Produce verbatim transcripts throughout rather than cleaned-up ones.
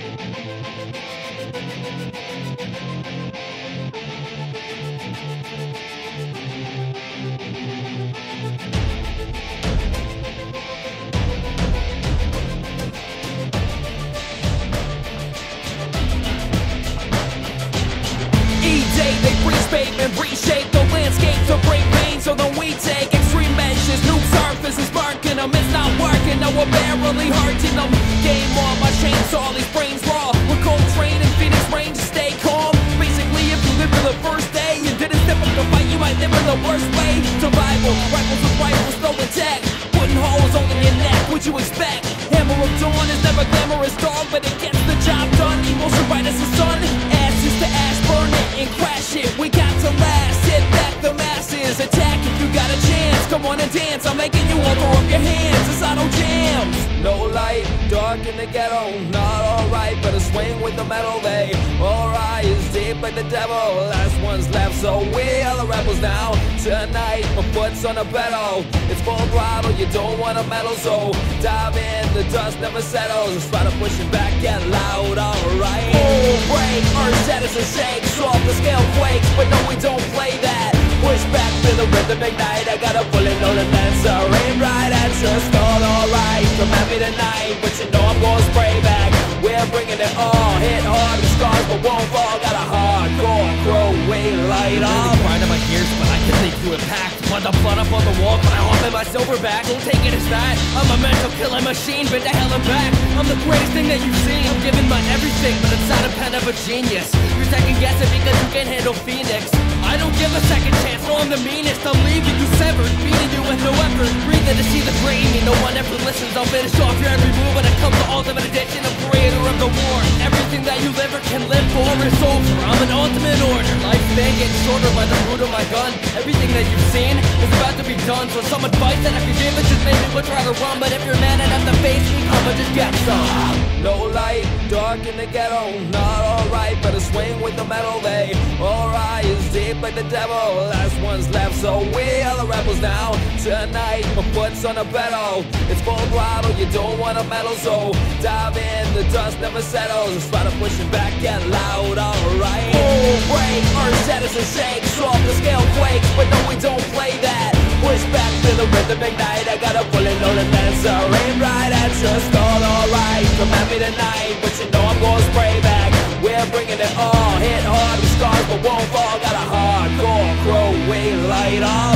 They reshape and reshape the landscape to bring pain, so then we take extreme measures. New surfaces sparking them, it's not working. No, we're barely hurting them. Game on, my chainsaw, these brains raw. We're cold train and Phoenix range to stay calm. Basically, if you live for the first day and didn't step up to fight, you might live in the worst way. Survival, rifles with rifles, no attack. Putting holes on your neck, what'd you expect? Hammer of dawn is never glamorous, dog, but it gets the job done. Emotion bright as the sun. Ashes to ash, burn it and crash it. We got to last, hit back the masses. Attack if you got a chance. Come on and dance, I'm making you all throw up your hands. It's auto jams. No light, dark in the ghetto. Not alright, but a swing with the metal. They alright, is deep like the devil. Last one's left, so we are the rebels now. Tonight, my foot's on the pedal. It's full throttle, you don't want to meddle, so dive in, the dust never settles. Try to push it back, get loud, alright. Oh, break, earth shatters and shakes. Off the scale quakes, but no, we don't play that. Push back to the rhythm, ignite. I got a bullet loaded answer. Aim right at your skull, alright. Come at me tonight, but you know I'm gonna spray back. We're bringing it all, hit hard with scars, but won't fall. Got a hardcore crew, we light up. Grind on my gears, but I can think through impact. Want the blood up on the wall, but I hop in my silverback. Don't take it as that. I'm a mental killing machine, been to hell and back. I'm the greatest thing that you've seen. I'm giving my everything, but it's not a pen of a genius. You're second guessing because you can't handle Phoenix. I don't give a second chance, no, I'm the meanest. I'm leaving you severed, beating you with no effort. Breathing to see the brain, no one ever listens. I'll finish off your every move when it comes to ultimate addiction. I'm creator of the war. Everything that you live or can live for is over. I'm an ultimate order. Lifespan getting shorter by the root of my gun. Everything that you've seen is about to be done. So some advice that I could give is just maybe we'll try to run. But if you're mad enough to face me, come and just get some. No light, dark in the ghetto. Not alright, but a swing with the metal. They alright, is deep like the devil. Last one's left, so we are the rebels now. Tonight, my foot's on the pedal. It's full throttle, you don't want to meddle, so dive in, the dust never settles. Try to push it back, get loud, alright. Oh, break, earth shatters and shakes. Off the scale quakes, but no, we don't play that. Push back to the rhythm, ignite. I got a bullet loaded answer. Aim right at your skull, alright. Come at me tonight, but you know I'm gonna spray back. We're bringing it all, hit hard with scars, but won't fall. Got a hardcore crew, we light up.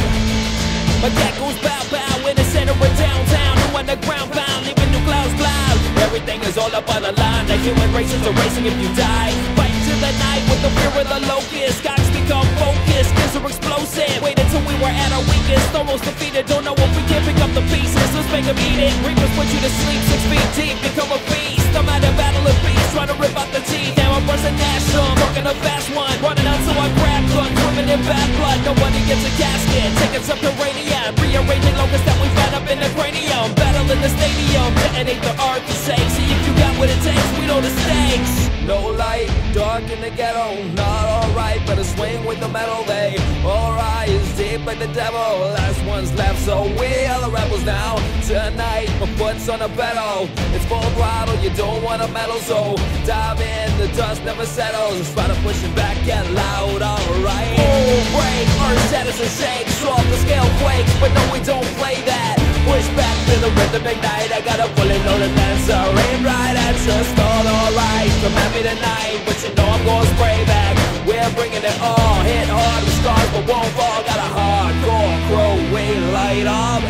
My cat goes bow bow in the center of downtown. New underground bound, leaving new clouds cloud. Everything is all up on the line. The human race is erasing if you die. Fight to the night with the fear of the locust. Skies become focused, things are explosive. Wait until we were at our weakest, almost defeated. Don't know if we can pick up the pieces. Let's make them eat it. Reapers put you to sleep, six feet deep, become a beast. I'm at a battle of beasts, trying to rip out the teeth. Now I'm bursting ass on, talking a fast one. Running out so I grab gun, swimming in bad blood. Nobody gets a casket, taking subterranean. Rearranging locusts that we found up in the cranium. Battle in the stadium, detonate the earth to say. See if you got what it takes, we know the stakes. No light, dark in the ghetto. Not alright, but a swing with the metal. They alright, is deep like the devil. Last one's left, so we are the rebels now. Tonight, my foot's on the pedal. It's full throttle, you don't want to meddle, so dive in, the dust never settles. Try to push it back, get loud, alright. Oh, break, earth shatters and shakes. Off the scale quakes, but no, we don't play that. Push back to the rhythm, ignite. I got a bullet loaded answer. Aim right at your skull, alright. Come at me tonight, but you know I'm gonna spray back. We're bringing it all, hit hard with scars, but won't fall. Got a hardcore crew, we light up.